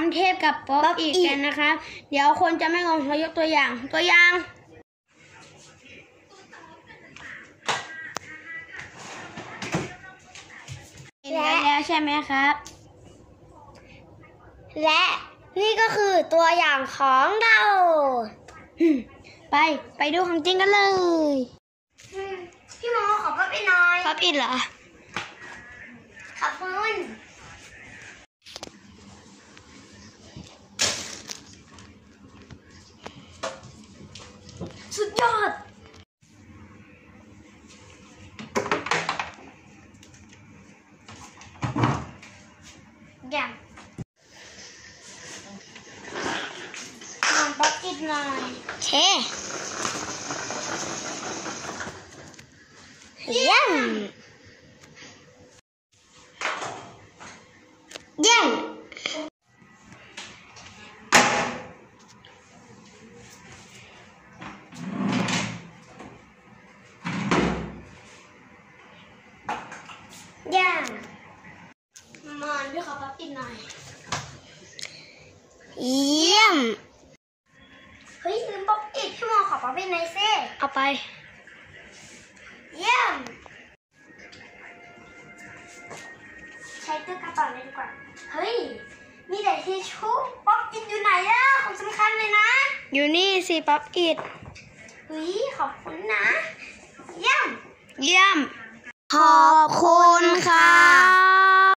ำเทพกับป๊อปอีกกันนะคะเดี๋ยวคนจะไม่งงเรายกตัวอย่างเห็นแล้วใช่ไหมครับและนี่ก็คือตัวอย่างของเราไปดูของจริงกันเลยพี่โมขอป๊อปอีกหน่อยป๊อปอีกเหรอขอบคุณสุดยอดอย่างป๊อปอีกหน่อยเช่เยี่ยมเยี่ยมย่างมอนพี่ขอป๊อปอีกหน่อยเยี่ยมเฮ้ยลืมป๊อปอีกพี่มอนขอป๊อปอีกหน่อยสิเอาไปเยี่ยมใช้ตู้กระเป๋าเลยดีกว่าเฮ้ยมีแต่ทิชชู่ป๊อปอิทอยู่ไหนแล้วของสำคัญเลยนะอยู่นี่สิป๊อปอิทเฮ้ยขอบคุณนะเยี่ยมขอบคุณครับ